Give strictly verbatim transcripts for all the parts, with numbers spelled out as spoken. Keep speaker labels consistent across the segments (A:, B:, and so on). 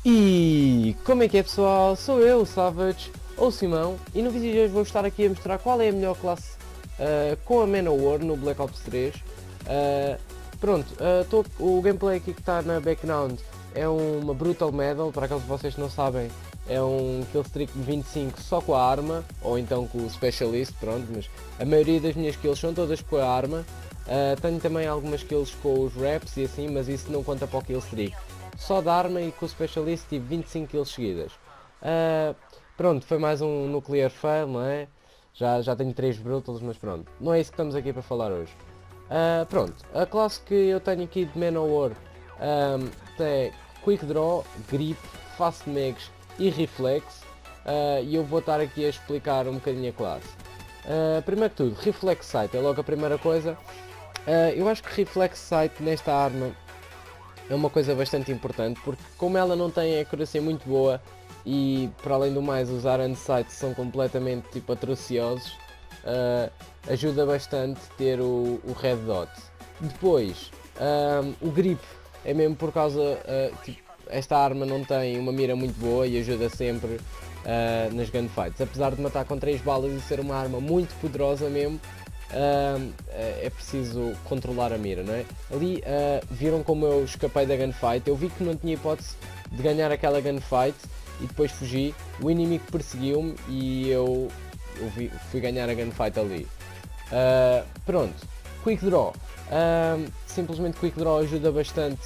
A: E como é que é, pessoal? Sou eu, o Savage, ou Simão, e no vídeo de hoje vou estar aqui a mostrar qual é a melhor classe uh, com a Manowar no Black Ops três. Uh, pronto, uh, tô, o gameplay aqui que está na background é uma Brutal Medal, para aqueles de vocês que não sabem, é um Killstreak de vinte e cinco só com a arma, ou então com o Specialist, pronto, mas a maioria das minhas kills são todas com a arma. Uh, tenho também algumas kills com os reps e assim, mas isso não conta para o Killstreak. Só da arma e com o Specialist tive vinte e cinco kills seguidas. Uh, pronto, foi mais um Nuclear Fail, não é? Já, já tenho três Brutals, mas pronto, não é isso que estamos aqui para falar hoje. Uh, pronto, a classe que eu tenho aqui de Manowar um, é Quick Draw, Grip, Fast Mags e Reflex. Uh, e eu vou estar aqui a explicar um bocadinho a classe. Uh, primeiro que tudo, Reflex Sight é logo a primeira coisa. Uh, eu acho que Reflex Sight nesta arma é uma coisa bastante importante, porque como ela não tem accuracy muito boa e para além do mais os Iron Sights são completamente tipo atrociosos, uh, ajuda bastante ter o, o Red Dot. Depois, um, o Grip é mesmo por causa, uh, tipo, esta arma não tem uma mira muito boa e ajuda sempre uh, nas gunfights. Apesar de matar com três balas e ser uma arma muito poderosa mesmo, Uh, é preciso controlar a mira, não é? Ali uh, viram como eu escapei da gunfight, eu vi que não tinha hipótese de ganhar aquela gunfight e depois fugi, o inimigo perseguiu-me e eu, eu vi, fui ganhar a gunfight ali. Uh, pronto, Quick Draw, uh, simplesmente Quick Draw ajuda bastante,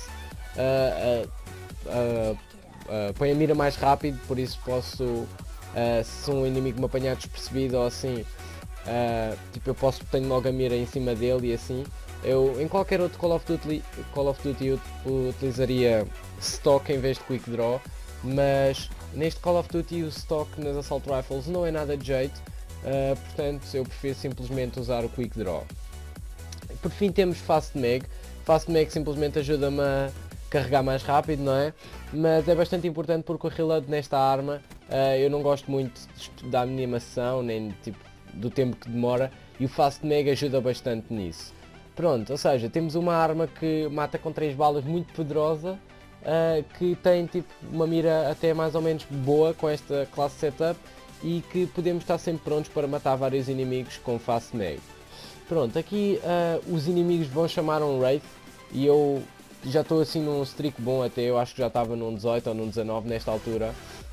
A: uh, uh, uh, uh, põe a mira mais rápido, por isso posso, uh, se um inimigo me apanhar despercebido ou assim, Uh, tipo, eu posso, tenho logo a mira em cima dele e assim. Eu em qualquer outro Call of Duty, Call of Duty eu utilizaria stock em vez de Quick Draw, mas neste Call of Duty o stock nas Assault Rifles não é nada de jeito, uh, portanto eu prefiro simplesmente usar o Quick Draw. Por fim temos Fast Mag. Fast Mag simplesmente ajuda-me a carregar mais rápido, não é? Mas é bastante importante porque o reload nesta arma, uh, eu não gosto muito da animação, nem tipo do tempo que demora, e o Fast Mag ajuda bastante nisso. Pronto, ou seja, temos uma arma que mata com três balas muito poderosa, uh, que tem tipo uma mira até mais ou menos boa com esta classe setup e que podemos estar sempre prontos para matar vários inimigos com Fast Mag. Pronto, aqui uh, os inimigos vão chamar um Wraith e eu já estou assim num streak bom até, eu acho que já estava num dezoito ou num dezanove nesta altura,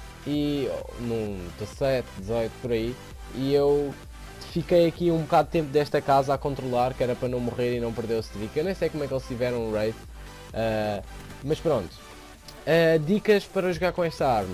A: e num dezassete, dezoito por aí, e eu fiquei aqui um bocado de tempo desta casa a controlar, que era para não morrer e não perder o streak. Eu nem sei como é que eles tiveram um raid, uh, mas pronto. Uh, dicas para jogar com esta arma.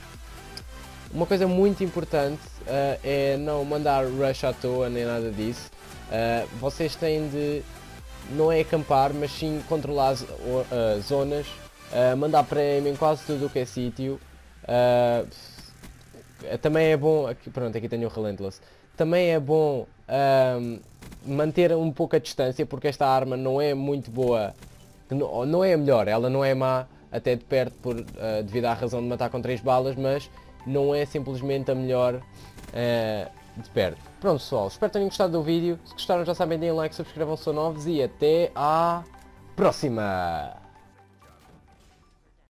A: Uma coisa muito importante uh, é não mandar rush à toa nem nada disso. Uh, vocês têm de, não é acampar, mas sim controlar as uh, zonas, uh, mandar prémio em quase tudo o que é sítio. Uh, também é bom, aqui, pronto, aqui tenho o Relentless. Também é bom um, manter um pouco a distância, porque esta arma não é muito boa, não, não é a melhor, ela não é má até de perto por, uh, devido à razão de matar com três balas, mas não é simplesmente a melhor uh, de perto. Pronto pessoal, espero que tenham gostado do vídeo, se gostaram já sabem, deem like, subscrevam se são novos e até à próxima!